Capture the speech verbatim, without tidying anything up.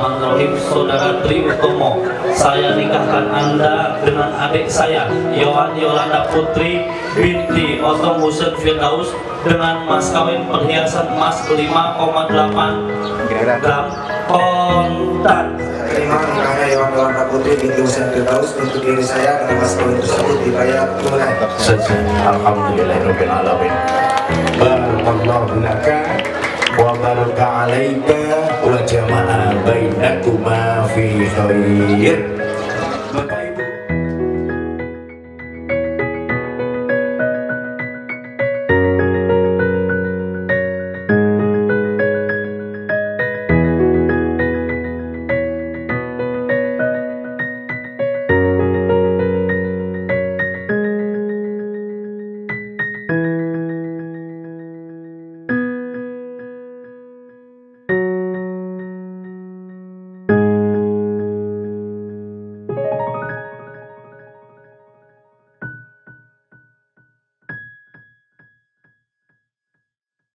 Bismillahirrahmanirrahim. Saudara Tri Utomo, saya nikahkan Anda dengan adik saya Yohan Yolanda Putri binti Otom Husein Firdaus dengan mas kawin perhiasan emas lima koma delapan gram kontan. Terima nikahnya Yohan Yolanda Putri binti Husein Firdaus untuk diri saya dengan mas kawin tersebut dibayar tunai. Alhamdulillahirabbil alamin. Barakallahu laka wa baraka alaika wa jama'a bainakuma fi khair.